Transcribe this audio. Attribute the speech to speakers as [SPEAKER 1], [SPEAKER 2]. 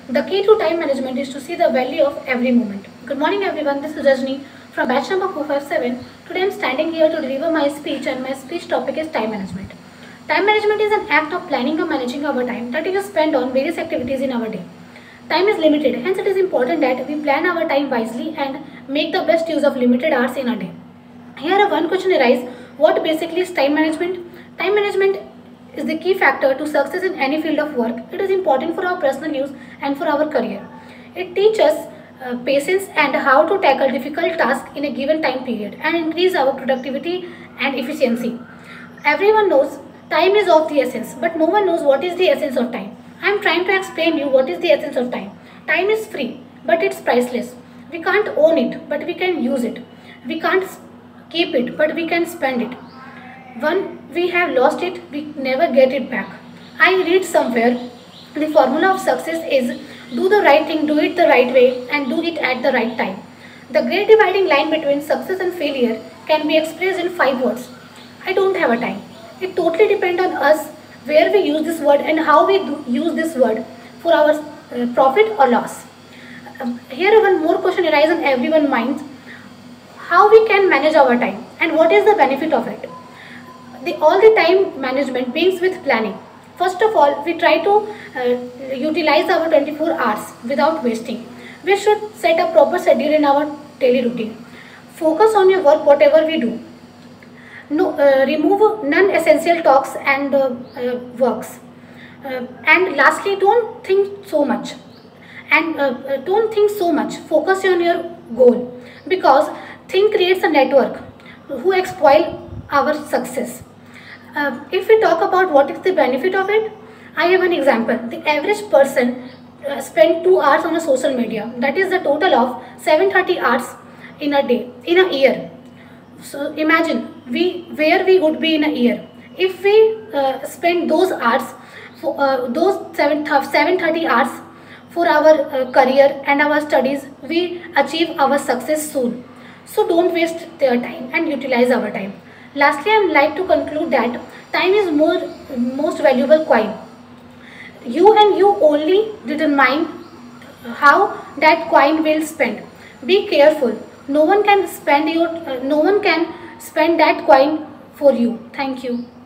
[SPEAKER 1] The key to time management is to see the value of every moment. Good morning everyone, this is Rajni from batch number 457. Today I am standing here to deliver my speech, and my speech topic is time management. Time management is an act of planning or managing our time that is spent on various activities in our day. Time is limited, hence it is important that we plan our time wisely and make the best use of limited hours in a day. Here one question arises, what basically is time management? Time management is the key factor to success in any field of work. It is important for our personal use and for our career. It teaches us patience and how to tackle difficult tasks in a given time period and increase our productivity and efficiency. Everyone knows time is of the essence, but no one knows what is the essence of time. I am trying to explain you what is the essence of time. Time is free, but it's priceless. We can't own it, but we can use it. We can't keep it, but we can spend it. When we have lost it, we never get it back. I read somewhere the formula of success is do the right thing, do it the right way, and do it at the right time. The great dividing line between success and failure can be expressed in 5 words. I don't have a time. It totally depends on us where we use this word and how we use this word for our profit or loss. Here one more question arises in everyone's mind. How we can manage our time and what is the benefit of it? All the time management begins with planning. First of all, we try to utilize our 24 hours without wasting. We should set a proper schedule in our daily routine. Focus on your work, whatever we do. Remove non-essential talks and works. And lastly, don't think so much. Focus on your goal, because think creates a network who exploit our success. If we talk about what is the benefit of it, I have an example. The average person spend 2 hours on a social media. That is the total of 730 hours in a day, in a year. So imagine where we would be in a year if we spend those hours, those 730 hours for our career and our studies. We achieve our success soon. So don't waste their time and utilize our time. Lastly, I would like to conclude that time is most valuable coin. You and you only determine how that coin will spend. Be careful. No one can spend that coin for you. Thank you.